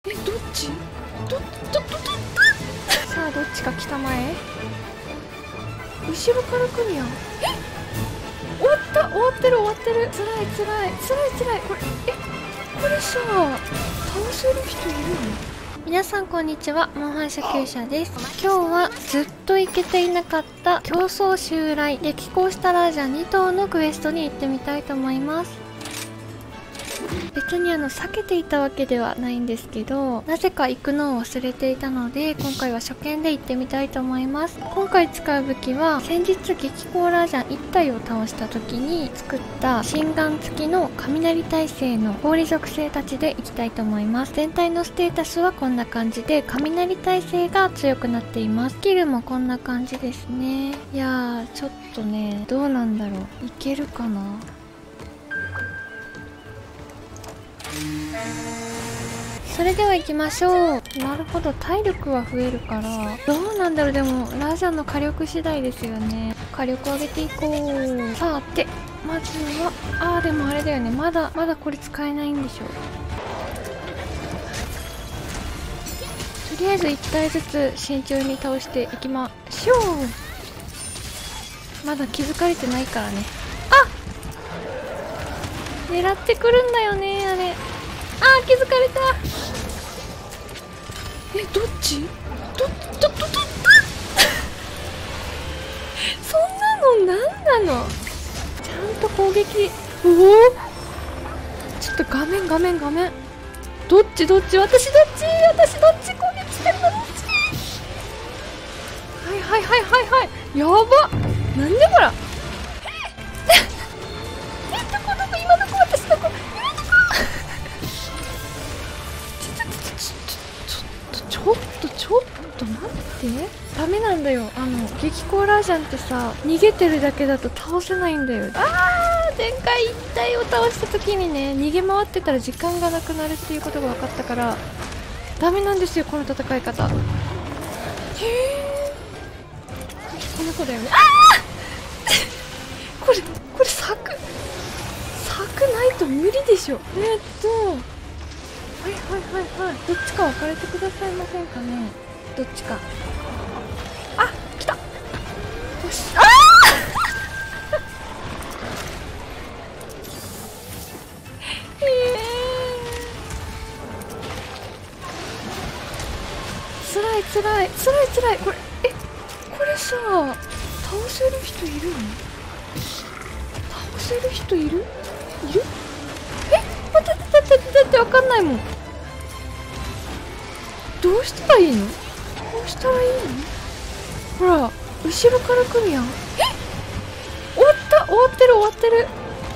どっちさあどっちか来たまえ。後ろから来るやん。終わってる。つらいこれさ、倒せる人いるの？皆さんこんにちは、モンハン初級者です。今日はずっと行けていなかった競争襲来激高したラージャ2頭のクエストに行ってみたいと思います。別に避けていたわけではないんですけど、なぜか行くのを忘れていたので、今回は初見で行ってみたいと思います。今回使う武器は、先日激高ラージャン1体を倒した時に作った心眼付きの雷耐性の氷属性たちでいきたいと思います。全体のステータスはこんな感じで、雷耐性が強くなっています。スキルもこんな感じですね。いやー、ちょっとね、どうなんだろう。いけるかな？それでは行きましょう。なるほど、体力は増えるから、どうなんだろう。でもラージャンの火力次第ですよね。火力上げていこう。さてまずはでもあれだよね、まだこれ使えないんでしょ。とりあえず1体ずつ慎重に倒していきましょう。まだ気づかれてないからね。狙ってくるんだよね、あれ。気づかれた。どっちそんなのなんなの。ちゃんと攻撃。ちょっと画面どっち私どっち攻撃してるの？どっち？はいやば。なんでほら今どこ私どこちょっと待って。ダメなんだよ。激高ラージャンってさ、逃げてるだけだと倒せないんだよ。前回1体を倒した時にね、逃げ回ってたら時間がなくなるっていうことが分かったから、ダメなんですよ、この戦い方。この子だよね。これ咲くないと無理でしょ。どっちか分かれてくださいませんかね。どっちか。来た。よし。つらい。これさ、倒せる人いるの？待ってわかんないもん。どうしたらいいの？ほら、後ろから来るやん。終わってる。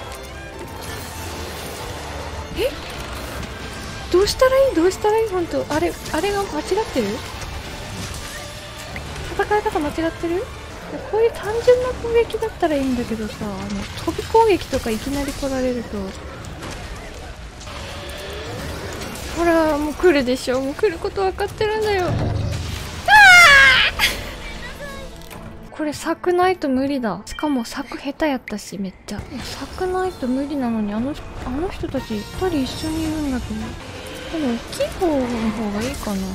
どうしたらいい？本当あれが間違ってる？戦い方間違ってる？こういう単純な攻撃だったらいいんだけどさ、飛び攻撃とかいきなり来られると、ほら、もう来るでしょ。もう来ること分かってるんだよ。これ咲くないと無理だ。しかも咲く下手やったし、めっちゃ咲くないと無理なのに、あの人たち2人一緒にいるんだけど。でも大きい方の方がいいかな。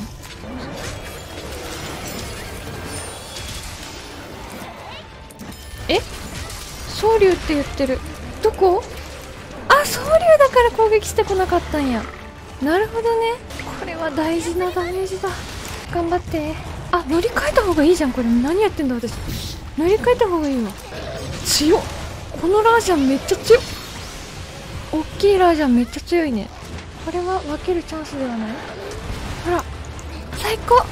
総竜って言ってる。どこ？総竜だから攻撃してこなかったんや。なるほどね。これは大事なダメージだ。頑張って。乗り換えた方がいいじゃん。これ何やってんだ私。乗り換えた方がいいわ。強っ。このラージャンめっちゃ強っ。大きいラージャンめっちゃ強いね。これは分けるチャンスではない？ほら、最高。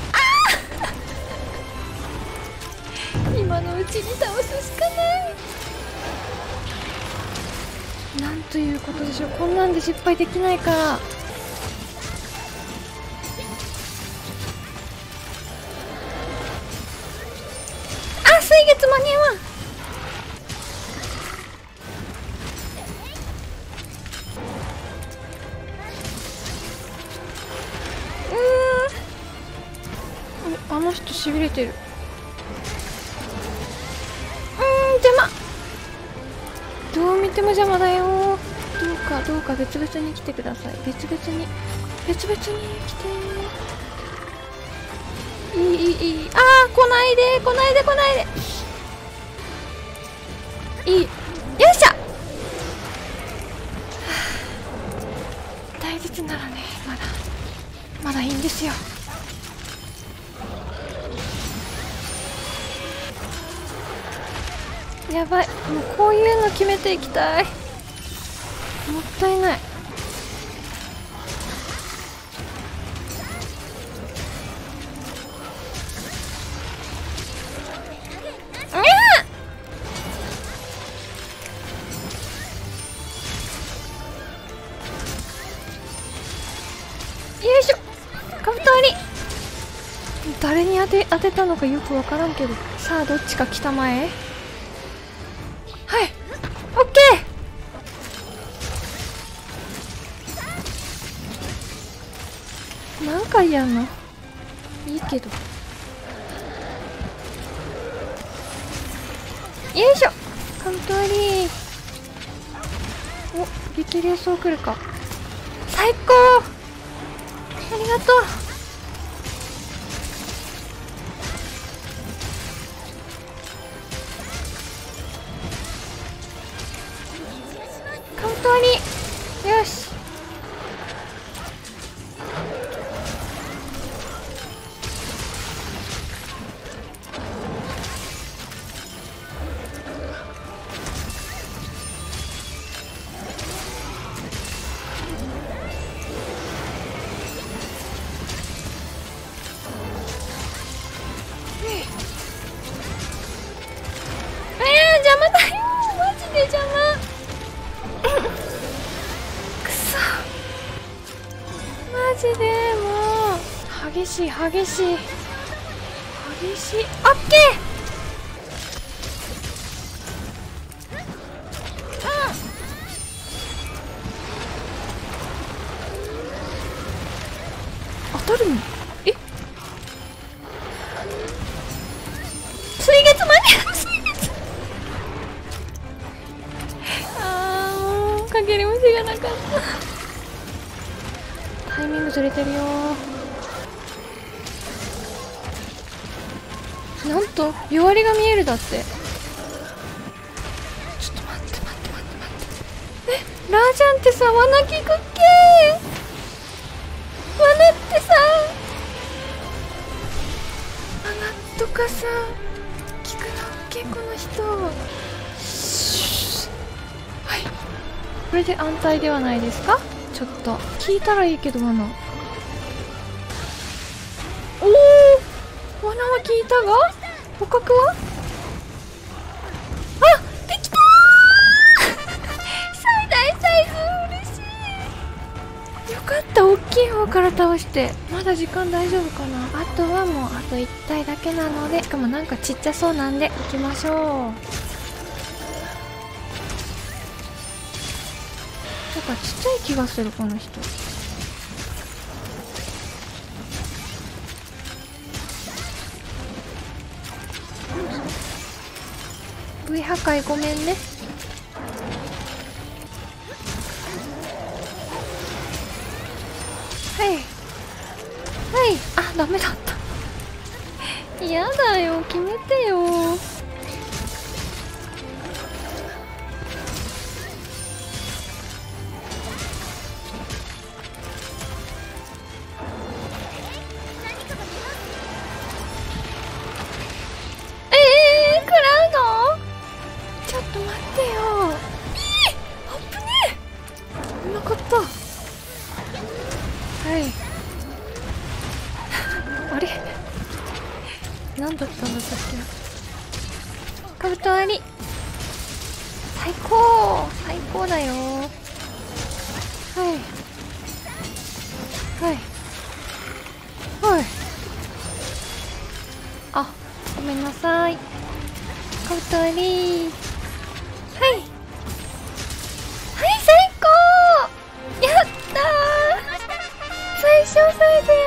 今のうちに倒すしかない。なんということでしょう。こんなんで失敗できないから。水月間に合わん。あの人しびれてる。邪魔。どう見ても邪魔だよ。どうか別々に来てください。別々に。 別々に来て。いい。ああ、来ないで。いい。よいしょ。大仏ならね、まだいいんですよ。やばい、もうこういうの決めていきたい。もったいない。よいしょ。カブト割り。誰に当てたのかよくわからんけど。さあ、どっちか来たまえ。はい、オッケー。何回やんの？いいけど。よいしょ。カブト割り。お、激励走来るか。最高。ありがとう。カウント割り。よし。邪魔だよ。マジで邪魔。くそ。マジでもう激しい。オッケー。当たるの？え？水月間に合う。かける虫がなかった。タイミングずれてるよ。なんと弱りが見えるだって。ちょっと待って。ラージャンってさ、罠効くっけー。罠ってさ、罠とかさ効くのっけ、この人。これで安泰ではないですか。ちょっと聞いたらいいけど。罠、おお、罠は聞いたが捕獲は、あ、できたー最大サイズ嬉しい。よかった、大きい方から倒して。まだ時間大丈夫かな。あとはもうあと1体だけなので、しかもなんかちっちゃそうなんで行きましょう。なんかちっちゃい気がする、この人。V 破壊ごめんね。はい。あ、ダメだった。嫌だよ、決めてよ。何だったんださっきは。カブト割り最高だよ。はいあ、ごめんなさい。カブト割り最高。やったー、最小サイズや。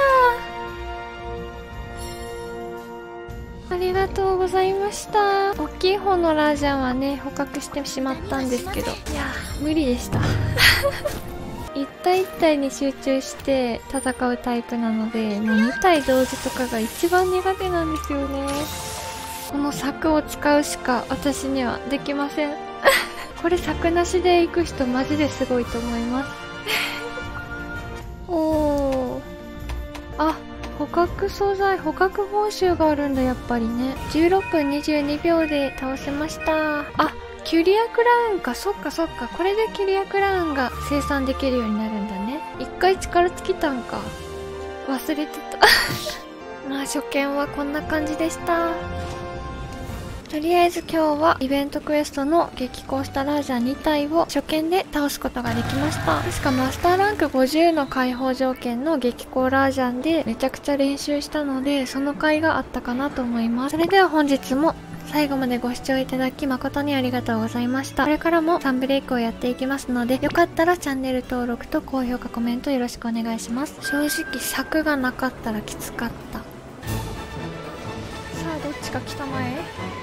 ありがとうございました。大きい方のラージャンはね、捕獲してしまったんですけど、いやー無理でした。 体1体に集中して戦うタイプなので、もう2体同時とかが一番苦手なんですよね。この柵を使うしか私にはできません。これ柵なしで行く人マジですごいと思います。おー。あ、捕獲素材、捕獲報酬があるんだ、やっぱりね。16分22秒で倒せました。あ、キュリアクラウンか。そっかそっか。これでキュリアクラウンが生産できるようになるんだね。一回力尽きたんか。忘れてた。まあ初見はこんな感じでした。とりあえず今日はイベントクエストの激高したラージャ2体を初見で倒すことができました。確かマスターランク50の解放条件の激高ラージャンでめちゃくちゃ練習したので、その回があったかなと思います。それでは本日も最後までご視聴いただき誠にありがとうございました。これからもサンブレイクをやっていきますので、よかったらチャンネル登録と高評価コメントよろしくお願いします。正直柵がなかったらきつかった。さあどっちか来たまえ。